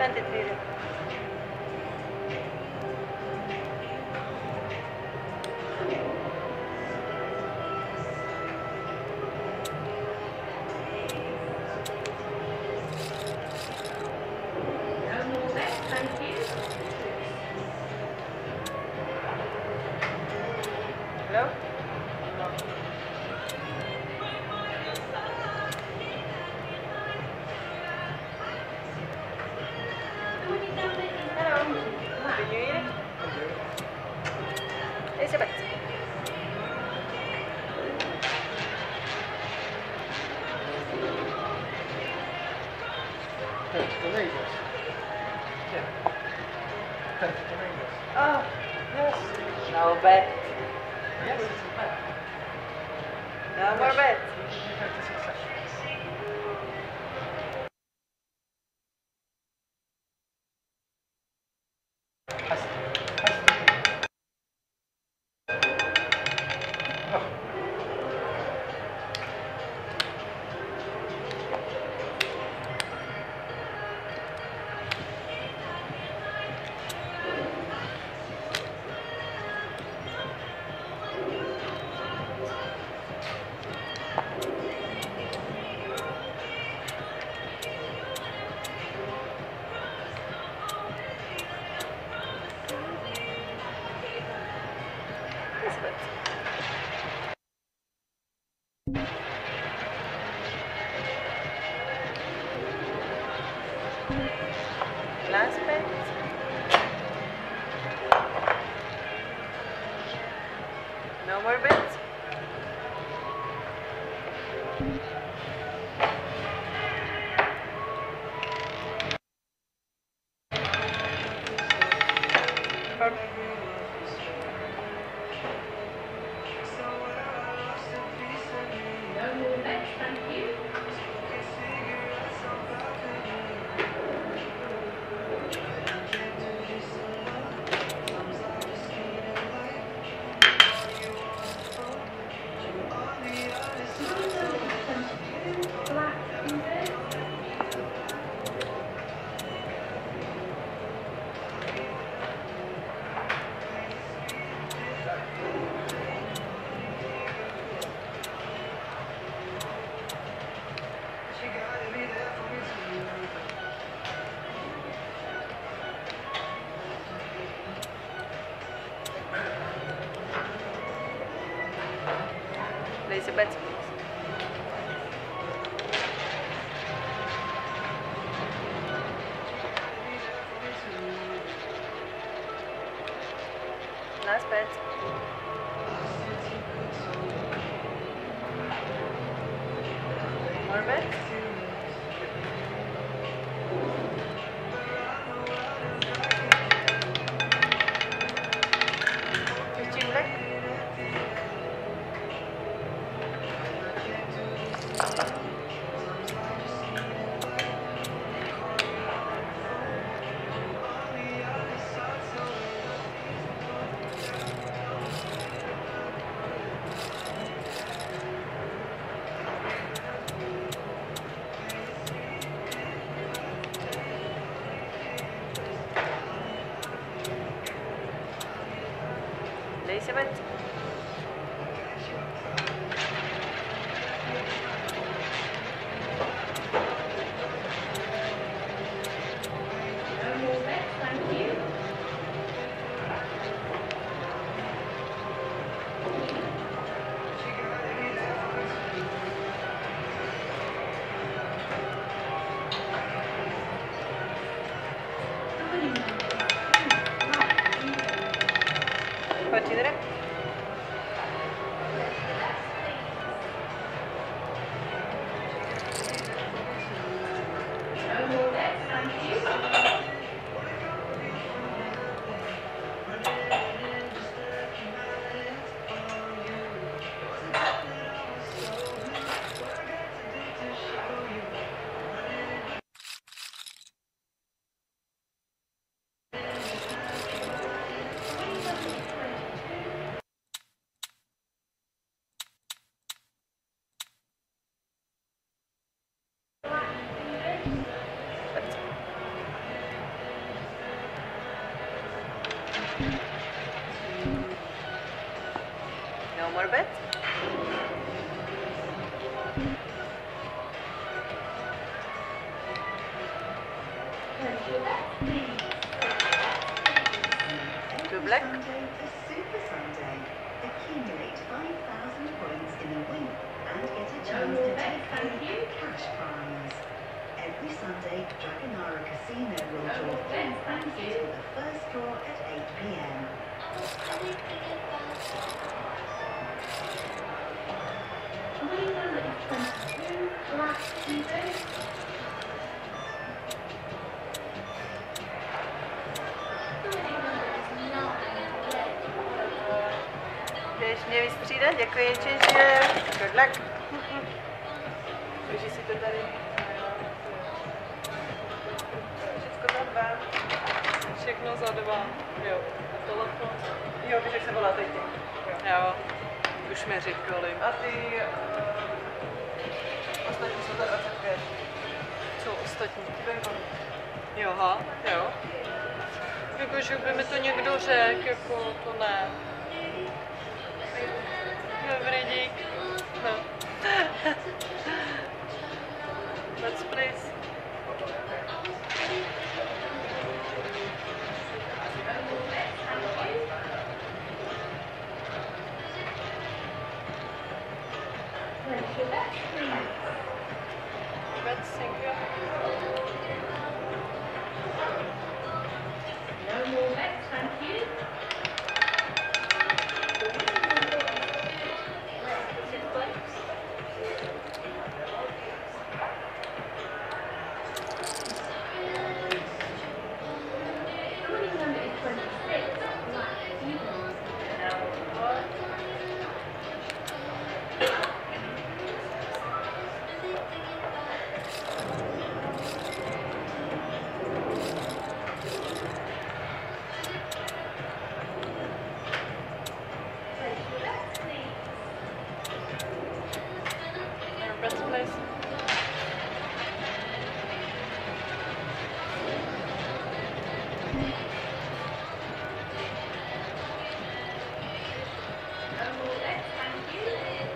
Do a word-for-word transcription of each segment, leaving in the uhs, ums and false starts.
twenty-three. Thank you. Hello? Hello. Did you eat it? Elizabeth. Tomatoes. Yeah. Tomatoes. Oh, yes. No bet. Yes, it's a bet. No more bets. fifty-six seconds. Has to. Has to be. Oh. Elizabeth. Last bet. No more bets. Perfect. No more bets, thank you. Black, is it? Place your bets, please. Last bet. More bets. fifteen black. Place your bet. No more bets, thank you. Considera. No more bet. Two black. Sunday, a Super Sunday. Accumulate five thousand points in a week and get a chance to take home a cash prize. Every Sunday, Dragonara Casino will draw three prizes with the first draw at eight p m. twenty-two, black, two. Jdeš mě vystřídat? Děkuji, Čeže. Good luck. Můžeš si to tady. Všechno za dva. Všechno za dva. Jo. Telefon. Jo, víš, jak se volá teď. Jo. Už mi říkali. A ty uh, ostatní jsou za dvacet pět. Co ostatní? Dragon. Jo, ha, jo. Jakože by mi to někdo řekl, jako to ne. Dobrý, dík. No. Let's please. Let's thank you. No more bets, thank you. Winning number is twenty-six, black, even. Let's please. No more bets, thank you.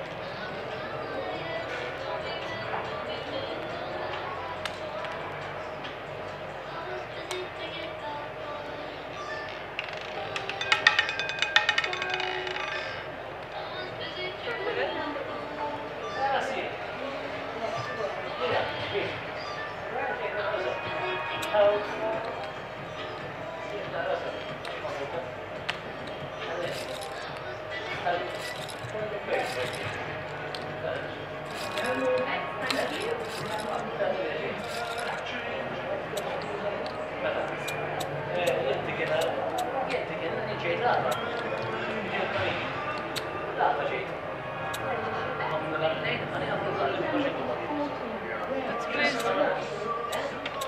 No more bets, thank you. Let's please.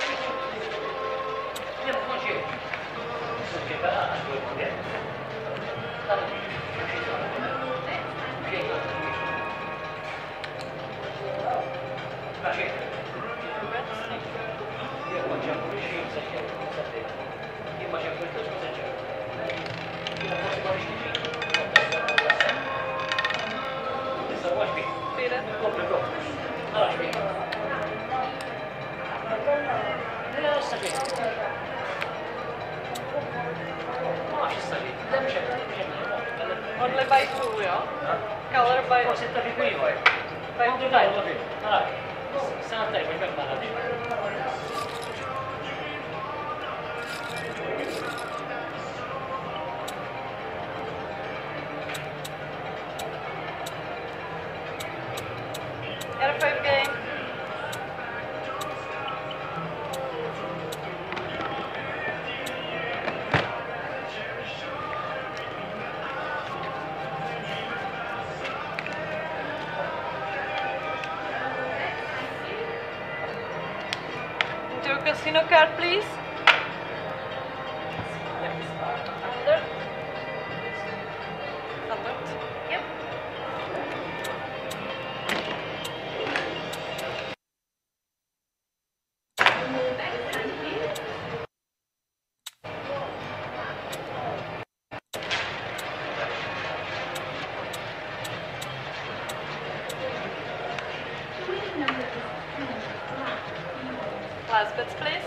Pire. Only by two, jo? Color by... By two. Sám tady, pojďme pádat. R five game. Into a casino card, please. last bets, please.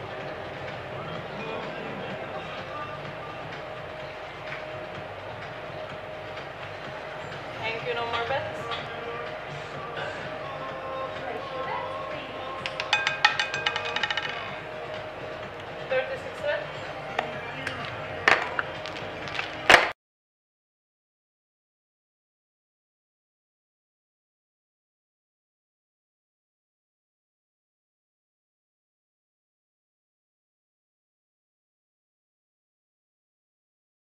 Thank you, no more bets. Place your bets, please. thirty-six bet.